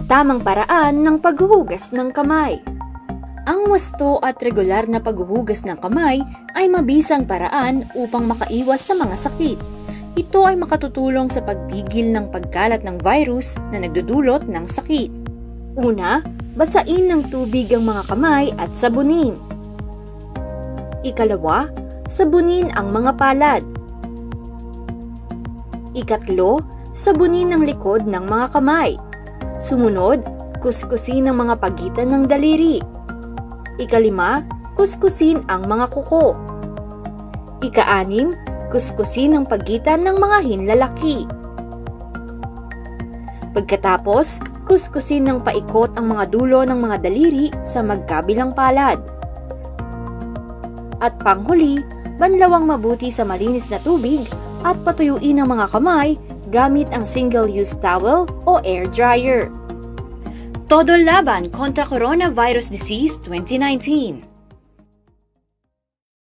tamang paraan ng paghuhugas ng kamay. Ang wasto at regular na paghuhugas ng kamay ay mabisang paraan upang makaiwas sa mga sakit. Ito ay makatutulong sa pagpigil ng pagkalat ng virus na nagdudulot ng sakit. Una, basain ng tubig ang mga kamay at sabunin. Ikalawa, sabunin ang mga palad. Ikatlo, sabunin ang likod ng mga kamay. Sumunod, kuskusin ang mga pagitan ng daliri. Ikalima, kuskusin ang mga kuko. Ika-anim, kuskusin ang pagitan ng mga hinlalaki. Pagkatapos, kuskusin ng paikot ang mga dulo ng mga daliri sa magkabilang palad. At panghuli, banlawang mabuti sa malinis na tubig at patuyuin ang mga kamay gamit ang single-use towel o air dryer. Todo laban kontra Coronavirus Disease 2019.